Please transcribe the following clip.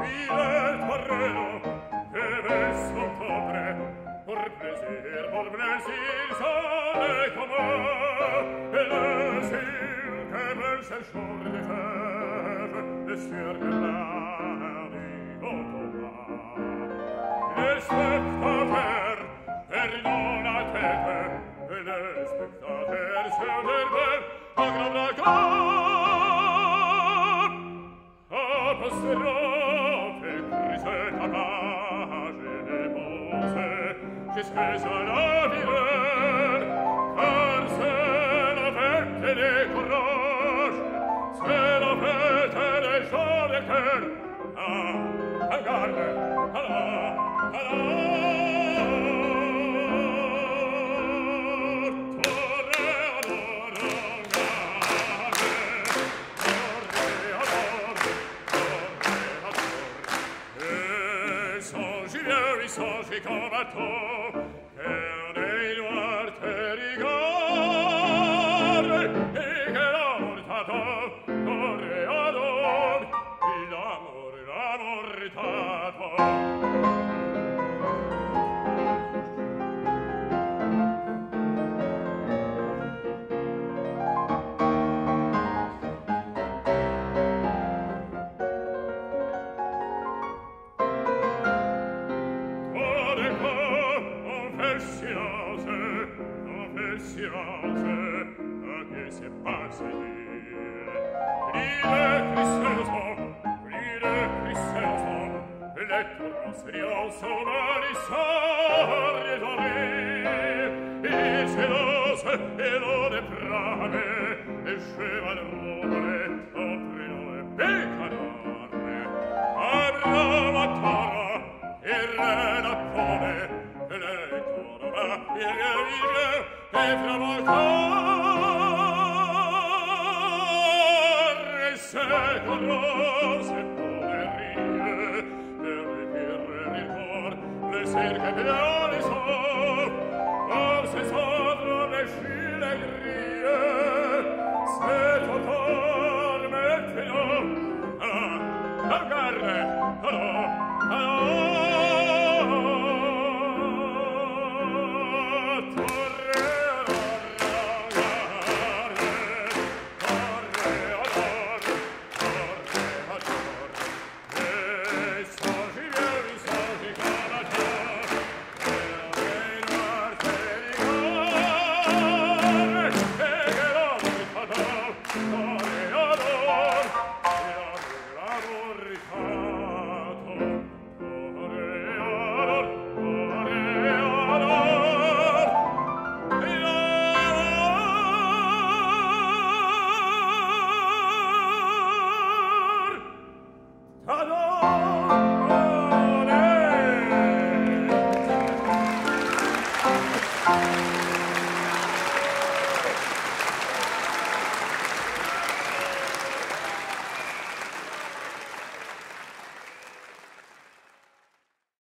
il est torero, que veut son cobre, pour plaisir, sale commun, et le ciel que veut ses jours de fève, le ciel de l'air du Autobahn. Les spectateurs perdent la tête, et les spectateurs se dervent à grand regard. Apostrophe, crise, tapage et dépensée, jusqu'à la viveur, car c'est la fête et les courages, c'est la fête et les gens de cœur. Ah, regarde, alors, songe comme à toi, et des noirs te regardent, et que l'amour t'attend, toréador, et l'amour t'attend. Silence, che si passe Brille Cristo, le torrosserio somalissare doré, il sedose e lo deprave, e chevalrone, oprino e beccanore, abrava toro, e rena pone, e le torva, e revige, e travoltare, secolo, se poverie, per ripirre il cor, le cerche piane so, or se sopra le scile grie, se totor mettino,